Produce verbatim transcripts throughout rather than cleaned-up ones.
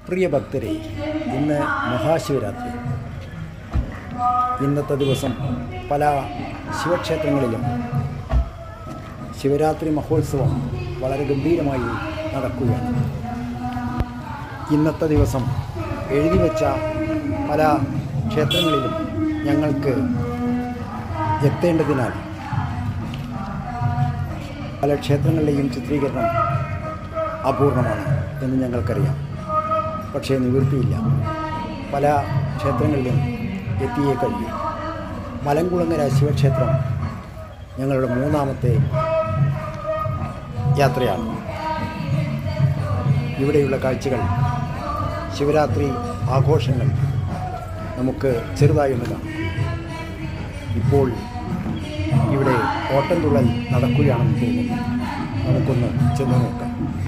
പ്രിയ ഭക്തരെ, ഇന്ന് മഹാശിവരാത്രി. ഇന്നത്തെ ദിവസം പല ശിവക്ഷേത്രങ്ങളിലും ശിവരാത്രി മഹോത്സവം വളരെ ഗംഭീരമായി നടക്കുകയാണ്. ഇന്നത്തെ ദിവസം എഴുതി വച്ച പല ക്ഷേത്രങ്ങളിലും ഞങ്ങൾക്ക് എത്തേണ്ടതിനാൽ പല ക്ഷേത്രങ്ങളിലെയും ചിത്രീകരണം അപൂർണമാണ് എന്ന് ഞങ്ങൾക്കറിയാം. പക്ഷേ നിവൃത്തിയില്ല, പല ക്ഷേത്രങ്ങളിലും എത്തിയേ കഴിയും. മലങ്കുളങ്ങര ശിവക്ഷേത്രം ഞങ്ങളുടെ മൂന്നാമത്തെ യാത്രയാണ്. ഇവിടെയുള്ള കാഴ്ചകൾ, ശിവരാത്രി ആഘോഷങ്ങൾ നമുക്ക് ചെറുതായി ഒന്ന് കാണാം. ഇപ്പോൾ ഇവിടെ ഓട്ടംതുള്ളൽ നടക്കുകയാണെന്ന് തോന്നുന്നു. നമുക്കൊന്ന് ചെന്ന് നോക്കാം.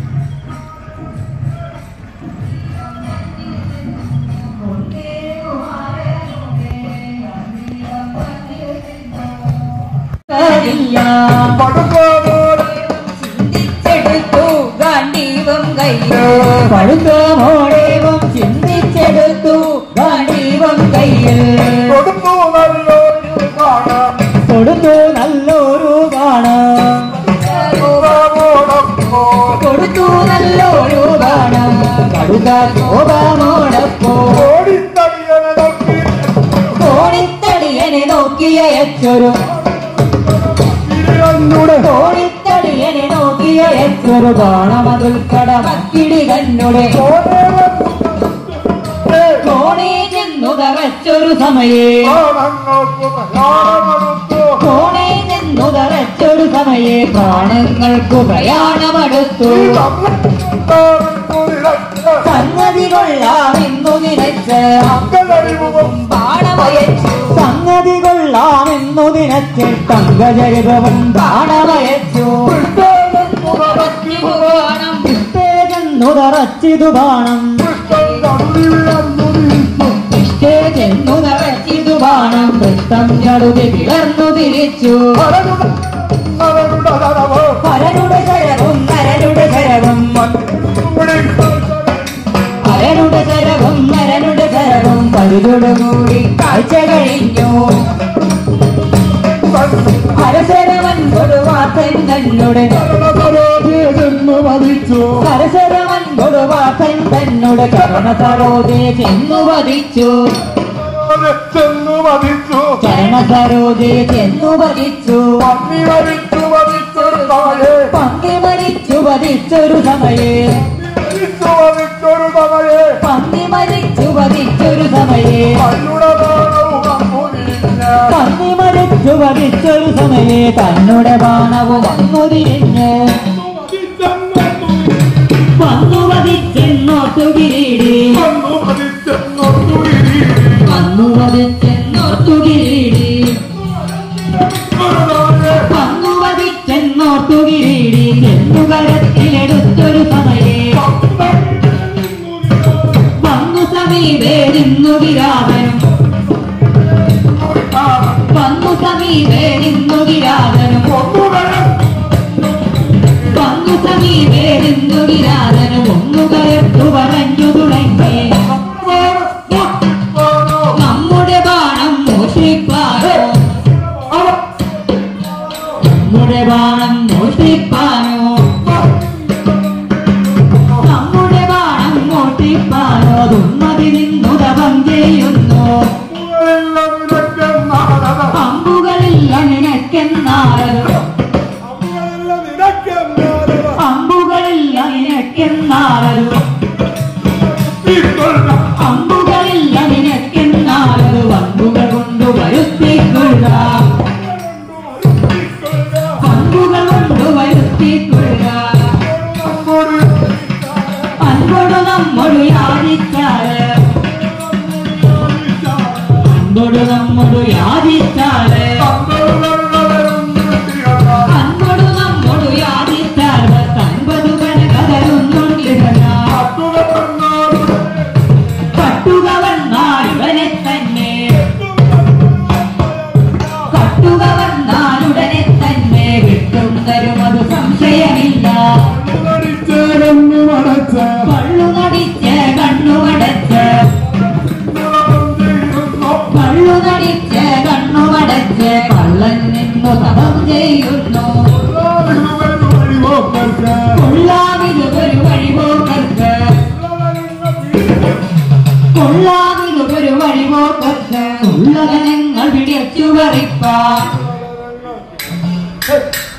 ചിന്തിച്ചെടുത്തു ഗാന്ധീവം കയ്യോ പഴുത്തോമോടേവം ചിന്തിച്ചെടുത്തു ഗാന്ധീവം കയ്യിൽ കൊടുത്തു നല്ലൊരു കാണാം കൊടുത്തു നല്ലൊരു കാണാം കൊടുത്തു നല്ലൊരു കാണാം കടുക കോപമോടപ്പോ കോണിത്തടിയനെ നോക്കിയച്ചൊരു കോണിത്തടിയനെ നോക്കിയച്ചൊരു കാണമതുൽക്കട മക്കിടി കന്നുടെ കോണി ചെന്നു തറച്ചൊരു സമയേ കോണി ചെന്നു തറച്ചൊരു സമയേ പ്രാണങ്ങൾക്കു പ്രയാണമെടുത്തു സംഗതി കൊള്ളാമെന്നു നിനച്ച് ബാണമയച്ചു സംഗതി കൊള്ളാമെന്നു നിനച്ച് തങ്കജരിപവും ബാണമയച്ചു ചെന്നുതറച്ചിതു ബാണം ചെന്നുതറച്ചിതു ബാണം വൃത്തം ചടുതി പിളർന്നു തിരിച്ചു പരനുടെ ശരവും നരനുടെ ശരവും പരനുടെ ശരവും നരനുടെ ശരവും പരുതോടുകൂടി കാഴ്ച കഴിഞ്ഞു പരശരവൻ കൊടുവാത്തൻ തന്നുടെ പരശരവൻ കൊടുവാത്തൻ തന്നുടെ ചരണസരോജെ ചെന്നു വധിച്ചു ചരണസരോജെ ചെന്നു വധിച്ചു പങ്കി മരിച്ചു വധിച്ചൊരു സമയേ പന്നി മരിച്ചു വധിച്ചൊരു സമയേ പന്നി മരിച്ചു വധിച്ചൊരു സമയേ തന്നുടെ ബാണവും വന്നു തിരിഞ്ഞ് വന്നു വധിച്ചെന്നോർത്തു കിരീടി വന്നു വധിച്ചെന്നോർത്തു കിരീടി വന്നു വധിച്ചെന്നോർത്തു കിരീടി എന്നു കരത്തിലെടുത്തൊരു സമയേ വന്നു സമീപേ നിന്നു വിരാതനും വന്നു സമീപേ നിന്നു വിരാതനും വന്നു സമീപേ നിന്നു വിരാതനും ഒന്നു കരത്തു പറഞ്ഞു തുടങ്ങി നമ്മുടെ ബാണം മോഷ്ടിപ്പാനോ നമ്മുടെ ബാണം മോഷ്ടിപ്പാനോ നമ്മുടെ ബാണം മോഷ്ടിപ്പാനോ ദുർമതി നിന്നു തപം ചെയ്യുന്നു അമ്പുകളിൽ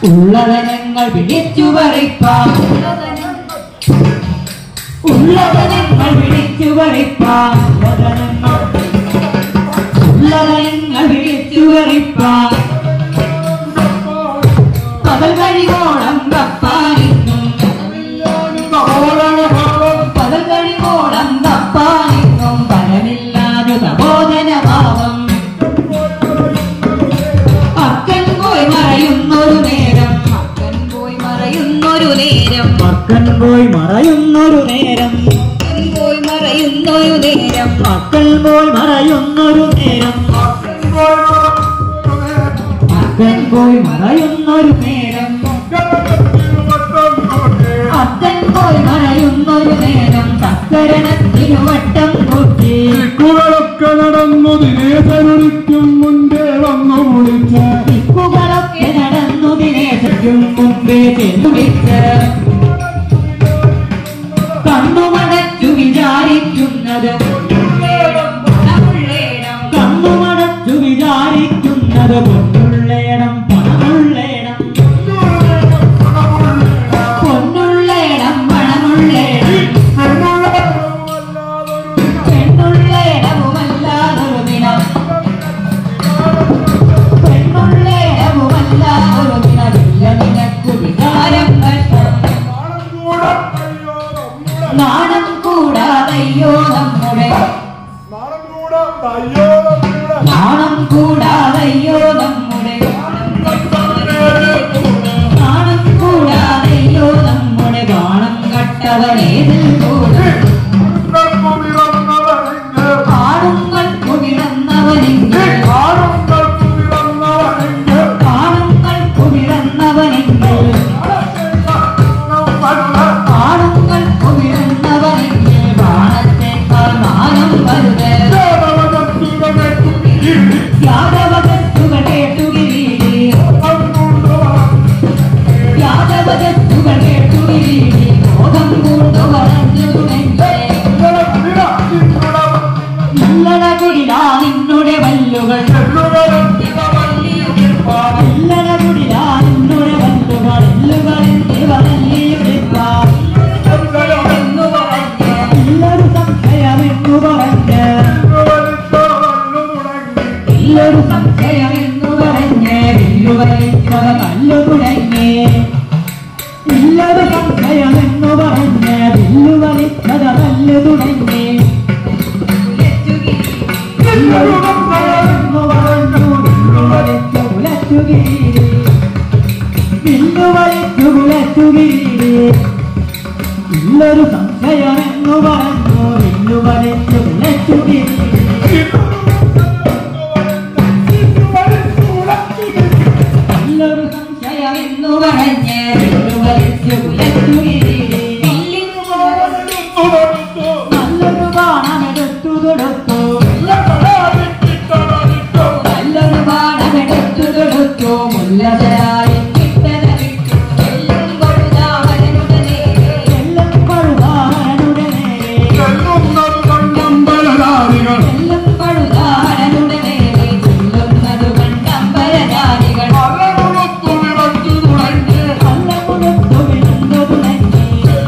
ഉള്ളതനങ്ങൾ പിടിച്ചു പറിപ്പാൻ ഉള്ളതനങ്ങൾ പിടിച്ചു പറിപ്പാൻ ഉള്ളതനങ്ങൾ പിടിച്ചു പറിപ്പാൻ പകൽ കഴിവോളം തപ്പാനിന്നും പകൽ കഴിവോളം തപ്പാനിന്നും ഫലമില്ലാതു തപോധനഭാവം അക്കൻ പോയി മറയുന്നൊരു നേരം അക്കൻ പോയി മറയുന്നൊരു നേരം അക്കൻ പോയി മറയുന്നൊരു നേരം അക്കൻ പോയി മറയുന്നൊരു നേരം അക്കൻ പോയി മറയുന്നൊരു നേരം അക്കൻ പോയി മറയുന്നൊരു നേരം അക്കൻ പോയി മറയുന്നൊരു നേരം സക്കരണത്തിനു വട്ടം കൂട്ടി ദിക്കുകളൊക്കെ നടന്നു ദിനേശനൊരിക്കും മുൻപേ വന്നു വിളിച്ച് ദിക്കുകളൊക്കെ നടന്നു ദിനേശയ്ക്കും മുമ്പേ ചെന്നു വിളിച്ച് കണ്ണുമടച്ചു വിചാരിക്കുന്നത് കണ്ണുമടച്ചു വിചാരിക്കുന്നത് പൊന്നുള്ളേണം പണമുള്ളേണം പൊന്നുള്ളേടം പണമുള്ളേടം പെണ്ണുള്ളേടവുമല്ലാതൊരു ദിനം പെണ്ണുള്ളേടവുമല്ലാതൊരു ദിനമില്ല നിനക്കു വികാരം കഷ്ടം നാണം കൂടാതയ്യോ നമ്മുടെ നാണം കൂടാതയ്യോ നമ്മുടെ നാണം കൂടാതയ്യോ നമ്മുടെ ബാണം കട്ടവനേതിൽ കൂടെ ആണുങ്ങൾക്കു പിറന്നവനെങ്കിൽ ആണുങ്ങൾക്കു പിറന്നവനെങ്കിൽ ആണുങ്ങൾക്കു പിറന്നവനെങ്കിൽ ബാണത്തേക്കാൾ മാനം വരുത് യാദവകത്തുകൾ കേട്ടുകിരീടി യാദവകത്തുകൾ കേട്ടുകിരീടി ബോധം കൊണ്ടു പറഞ്ഞു തുടങ്ങി നല്ലടകുടിലാ നിന്നുടെ വല്ലുകൾ നല്ലടകുടിലാ നിന്നുടെ വല്ലുകൾ എല്ലുകൾ എന്നിവ തല്ലിയെടുക്കാം ഇല്ലൊരു സംശയമെന്നു പറഞ്ഞ് ഇല്ലൊരു സംശയമെന്നു പറഞ്ഞ് വില്ലുവലിച്ചവ കല്ലു തുടങ്ങി ഇല്ലൊരു സംശയമെന്നു പറഞ്ഞ് വില്ലുവലിച്ചത കല്ലു തുടങ്ങി ഇല്ലൊരു സംശയമെന്നു പറഞ്ഞു വില്ലുവലിച്ചു കുലച്ചുകിരീടി വില്ലുവലിച്ചു കുലച്ചുകിരീടി ഇല്ലൊരു സംശയമെന്നു പറഞ്ഞു വില്ലുവലിച്ചു കുലച്ചുകിരീടി നല്ലൊരു സംശയമെന്നു പറഞ്ഞ് വില്ലുവലിച്ചു കുലച്ചുകിരീടി നല്ലൊരു ബാണമെടുത്തു തൊടുത്തു നല്ലൊരു ബാണമെടുത്തു തൊടുത്തു മുല്ലതരായി കിട്ടന വിട്ടു എല്ലാം കൊഴുതാവരനുടെ നേരെ എല്ലാം കൊഴുതാവരനുടെ നേരെ എല്ലാം കൊഴുതാവരനുടെ നേരെ ചൊല്ലുന്നത് കണ്ടമ്പരജാതികൾ അല്ലമുടുത്തു വിളന്നു തുടങ്ങി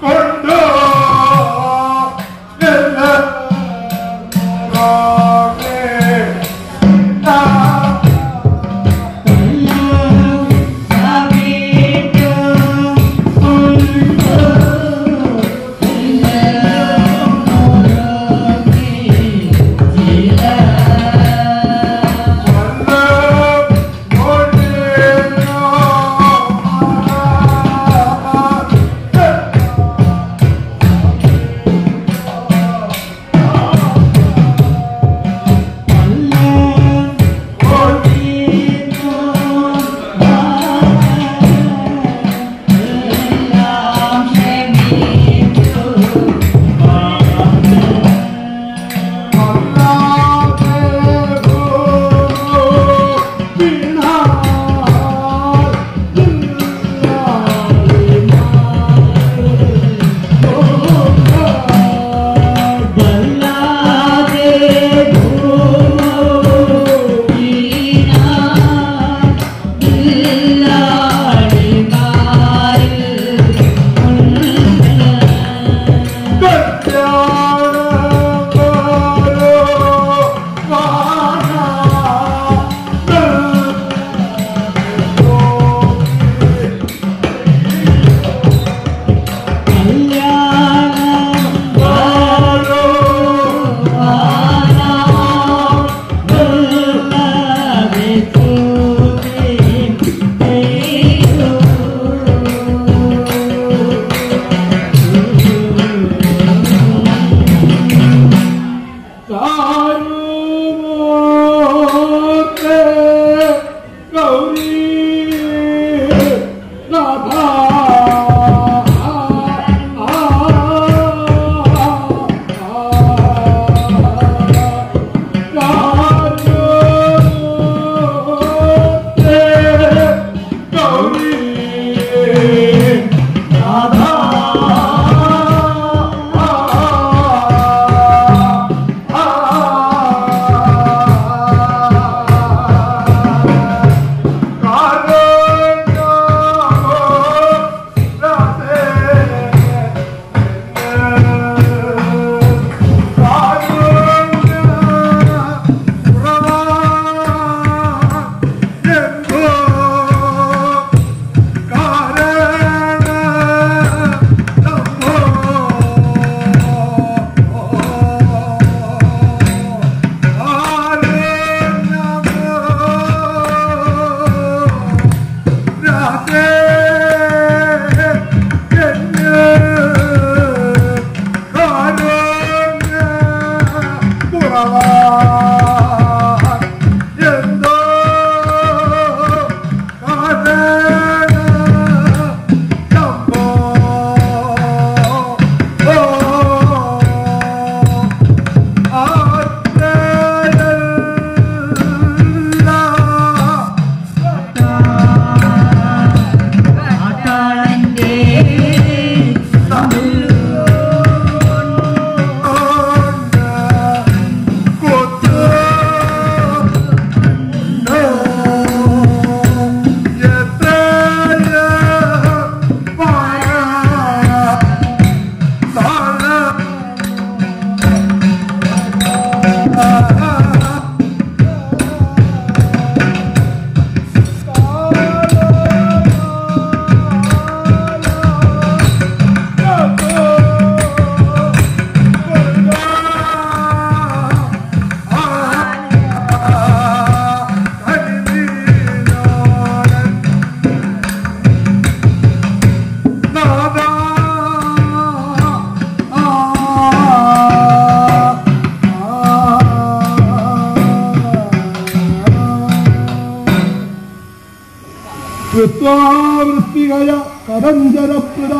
വൃത്താവൃത്തികയ കടഞ്ചരപ്രദ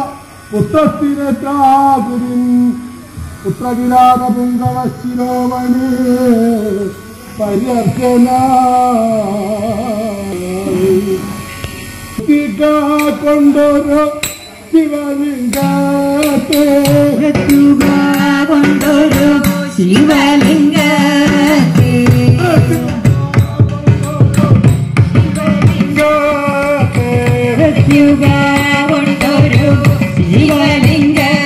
പുത്രസ്ഥിരചാകുരിൻ പുത്രവിലാത പുങ്കവ ശിരോമണി പര്യർച്ചന കൊണ്ടൊരു ശിവലിംഗത്തെ കൊണ്ടൊരു ശിവലിംഗത്തെ കൊണ്ടൊരു ശിവലിംഗ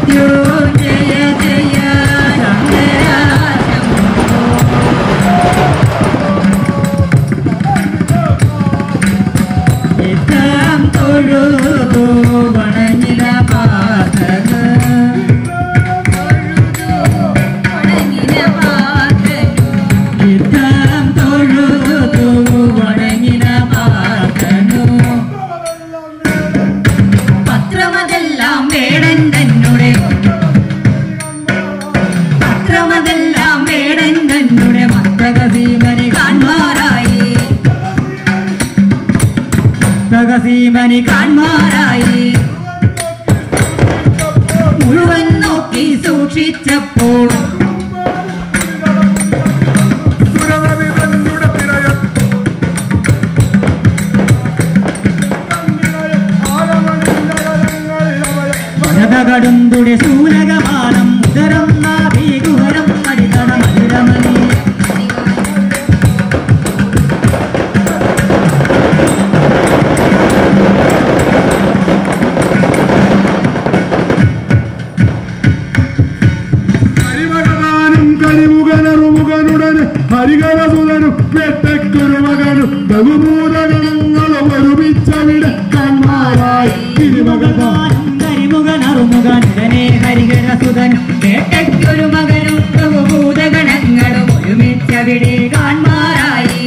മൃത്യുഞ്ജയ ജയ ശങ്കര യുദ്ധം തൊഴുതു വണങ്ങിന പാതക യുദ്ധം തൊഴുതു വണങ്ങിന പാതനു പത്രമതെല്ലാം വേടൻ തന്നുടെ പത്രമതെല്ലാം വേടൻ തന്നുടെ മത്തകസീമനെ കാൺമാറായി മത്തകസീമനെ കാൺമാറായി മുഴുവൻ നോക്കി സൂക്ഷിച്ചപ്പോൾ കടുന്തുടെ സൂലകമാനം ഉദരം നാഭീകുഹരം മടിതട മധുരമണി ഹരിമകനാനും കരിമുഖനറുമുഖനുടന് ഹരികരസുതനും വെട്ടക്കൊരു മകനും ബഹുഭൂതഗണങ്ങളും ഒരുമിച്ചവിടെ കന്മാരായി തിരുമകനാനും കരിമുഖനറുമുഖനുടനെ ഹരികരസുതൻ വേട്ടയ്ക്കൊരു മകനും ബഹുഭൂതഗണങ്ങളും ഒരുമിച്ചവിടെ കാൺമാറായി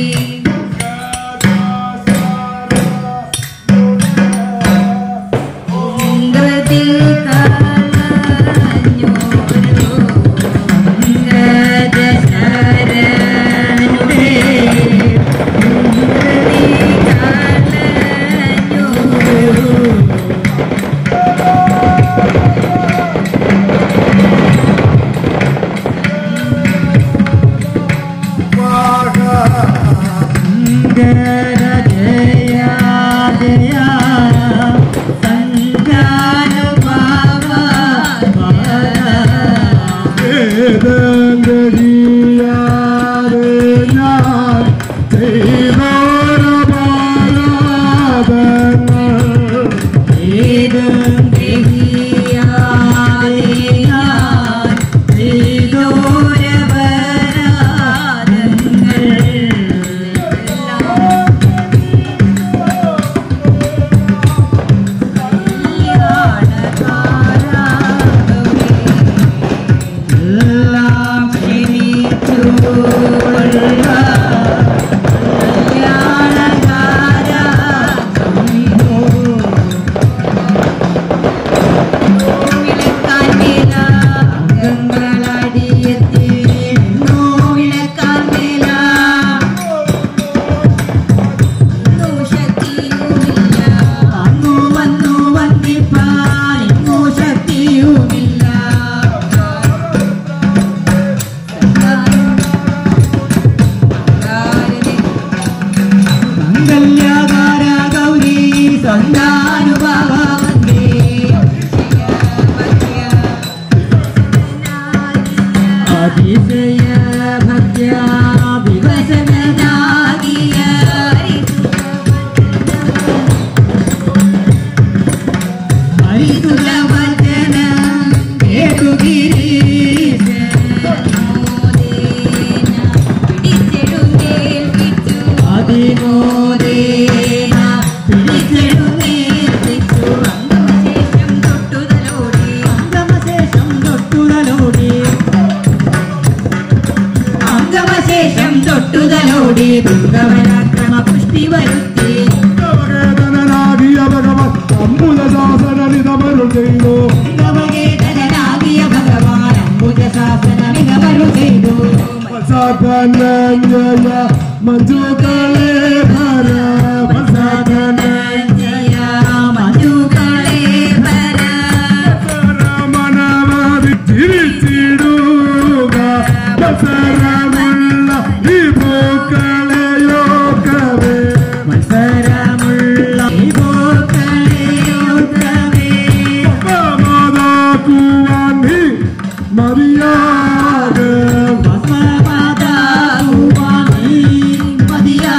Maria,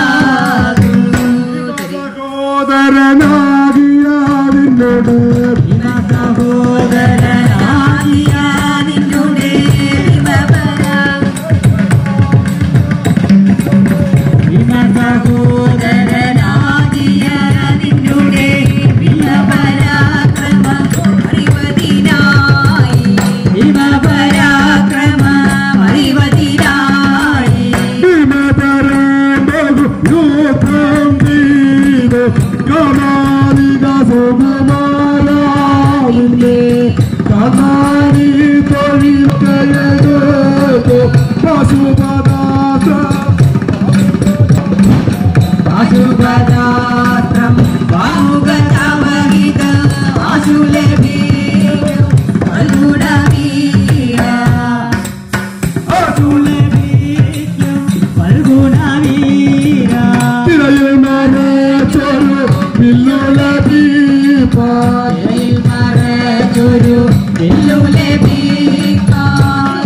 മറച്ചൊരു വെല്ലു ലഭിക്കാൻ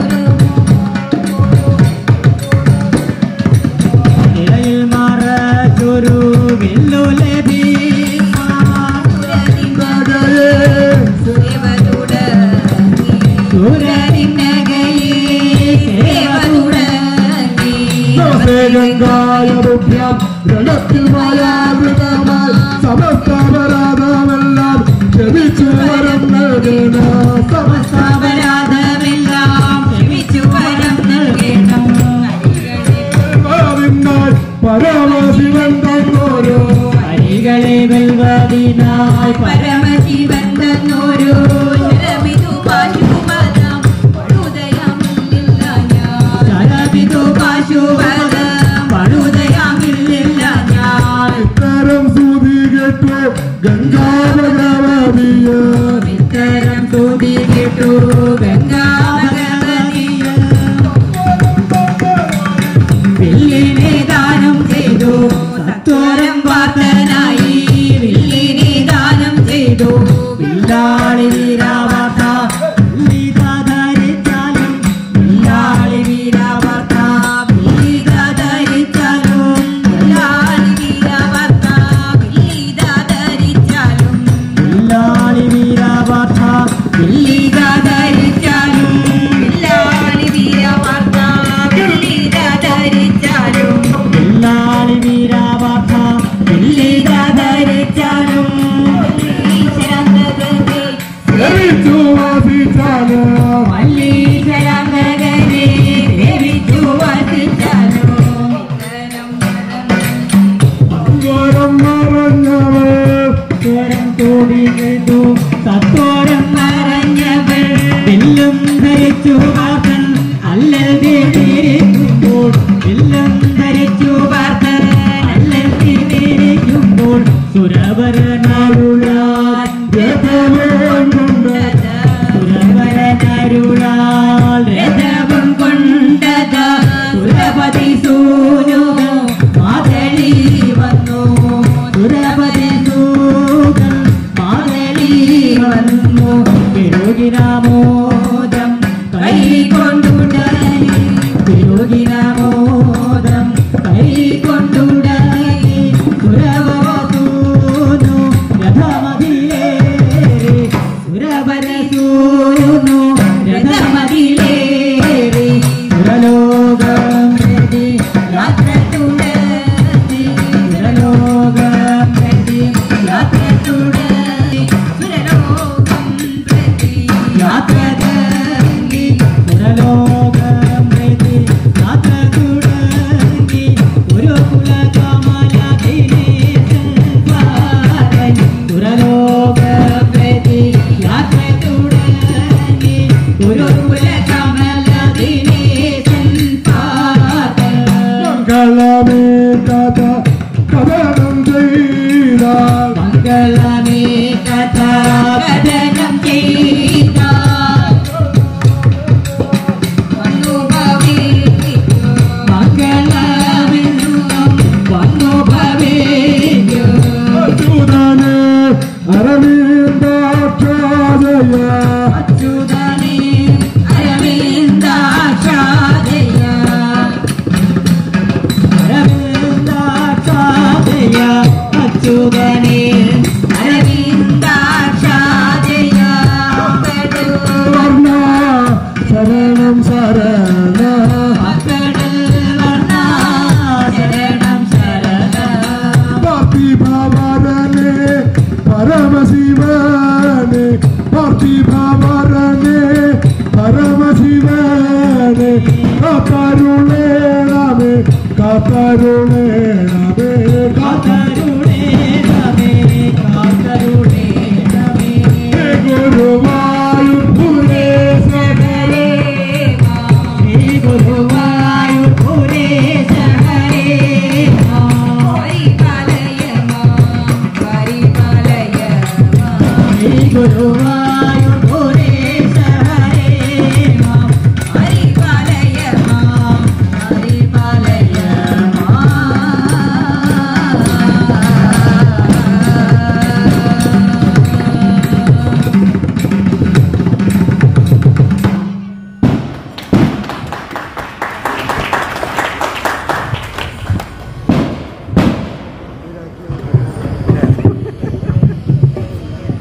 ഇടയിൽ മറച്ചൊരു വെല്ലു ലഭിക്കാൻ സൂര്യനകയെ സേവ തുടങ്ങി ഗംഗായഭ്യം രണത്തിൽ മായാവൃതമായി സമസ്താപരാധമെല്ലാം ക്ഷമിച്ചു വരം നൽകേണ സമസ്താപരാധമെല്ലാം ക്ഷമിച്ചു വരം നൽകേണം പരമശിവൻ തന്നോരോ അരികളെ വെൽവതിനായി പരമശിവൻ തന്നോരോ ശരമിതു പാശുപദം പഴുതയമില്ല ഞാൻ ശരമിതു പാശുപദം പഴുതയമില്ല ഞാൻ ഇത്തരം സ്തുതി കേട്ടു ഗംഗാഭഗവതിയ ഇത്തരം സ്തുതി കേട്ടു ഗംഗാഭഗവതിയ വില്ലിനെ ദാനം ചെയ്തു സത്വരം വാർത്തനായി വില്ലിനെ ദാനം ചെയ്തു വില്ലാളി വീരാവാർത്ത വില്ലിതാധരിച്ചാലും വില്ലാളി വീരാവാർത്ത വില്ലിതാധരിച്ചാലും വില്ലാളി വീരാവാർത്ത വില്ലിതാധരിച്ചാലും വില്ലാളി വീരാവാർത്ത വില്ലിതാധരിച്ചാലും വില്ലാളി വീരാവാർത്ത വില്ലിതാധരിച്ചാലും വില്ലാളി വീരാവാർത്ത വില്ലിതാധരിച്ചാലും ക്ഷമിച്ചു വാസിച്ചാല് മല്ലീശ്വരംഗനെ ദേവിച്ചു വസിച്ചാലും സ്വരം മറഞ്ഞവൾ സ്വരം കൂടി കേട്ടു സത്വരം മറഞ്ഞവൾ വില്ലും ധരിച്ചു വാർത്തൻ അല്ലതെ തിരിക്കുമ്പോൾ വില്ലും ധരിച്ചു വാർത്തൻ അല്ലതെ തിരിക്കുമ്പോൾ സുരവരനാളുള്ളാൻ സുരവരനരുളാൽ രഥവും കൊണ്ടത് സുരപതി സൂനു മാതളി വന്നു സുരപതി സൂതൻ മാതളി വന്നു പെരുകിനാമോദം കൈ കൊണ്ടുടനെ പെരുകിനാമോദം കൈ കൊണ്ടുടങ്ങി സുരവസൂനു രഥമതിലേറി സുരവരസൂനു രഥമതിലേറി സുരലോകം പ്രതി യാത്ര തുടങ്ങി സുരലോകം പ്രതി യാത്ര തുടങ്ങി സുരലോകം പ്രതി യാത്ര തുടങ്ങി സുരലോകം പ്രതി യാത്ര തുടങ്ങി ഒരു കുലകമലതിനേശൻ സുരലോകം പ്രതി യാത്ര തുടങ്ങി ഒരു കുലകമലദിനേശൻ പാദം മംഗളമേ കഥ കഥനം ചെയ്താൽ മംഗളമേ കഥ കഥനം ചെയ്ത വന്നു ഭവിച്ചു മംഗളമെന്നും വന്നു ഭവിച്ചു അച്യുതനെ അരവിന്ദാക്ഷാദയ അച്യുതനേ അരവിന്ദാക്ഷാദയ അരവിന്ദാക്ഷാദയ അച്യുതനേ അരവിന്ദാക്ഷാദയ വർണ്ണ ശരണം ശരണ മക്കളിൽ വർണ്ണ ശരണം ശരണം പാർത്ഥിഭവരനെ പരമശിവനെ പാർത്ഥിഭവരനെ പരമശിവനെ കാത്തരുളേണമേ കാത്തരുളേണമേ കാത്തരുളേണമേ കാത്തരുളേണമേ ഗുരുവായൂർപുരേശനേ ശ്രീ ഗുരുവായൂർപുരേശ ഹരേ ശ്രീ ഗുരുവായൂർപുരേശ ഹരേ ഹരിപാലയ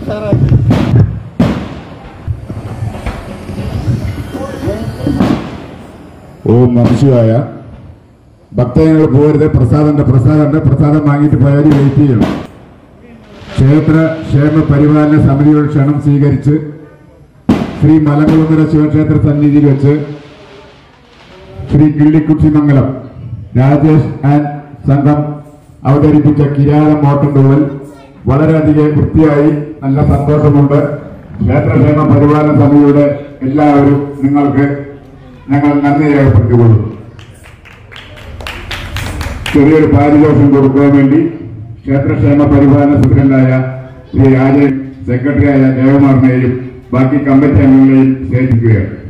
ഓം നമശിവായ. ഭക്തജനങ്ങൾ പോകരുത്. പ്രസാദന്റെ പ്രസാദന്റെ പ്രസാദം വാങ്ങിയിട്ട് പോയാൽ വെയിറ്റ് ചെയ്യണം. ക്ഷേത്ര ക്ഷേമ പരിപാലന സമിതിയുടെ ക്ഷണം സ്വീകരിച്ച് ശ്രീ മലങ്കുളങ്ങര ശിവക്ഷേത്ര സന്നിധിയിൽ വെച്ച് ശ്രീ കിള്ളിക്കുച്ചിമംഗലം രാജേഷ് ആൻഡ് സംഘം അവതരിപ്പിച്ച കിരാതം ഓട്ടംതൂവൽ വളരെയധികം വൃത്തിയായി നല്ല സന്തോഷമുണ്ട്. ക്ഷേത്രക്ഷേമ പരിപാലന സമിതിയുടെ എല്ലാവരും നിങ്ങൾക്ക് ഞങ്ങൾ നന്ദി രേഖപ്പെടുത്തിക്കൊള്ളുന്നു. ചെറിയൊരു പാരിതോഷം കൊടുക്കാൻ വേണ്ടി ക്ഷേത്രക്ഷേമ പരിപാലന സൂപ്രണ്ടായ ശ്രീ രാജൻ, സെക്രട്ടറിയായ ദേവമാറിനെയും ബാക്കി കമ്മിറ്റി അംഗങ്ങളെയും ക്ഷണിക്കുകയാണ്.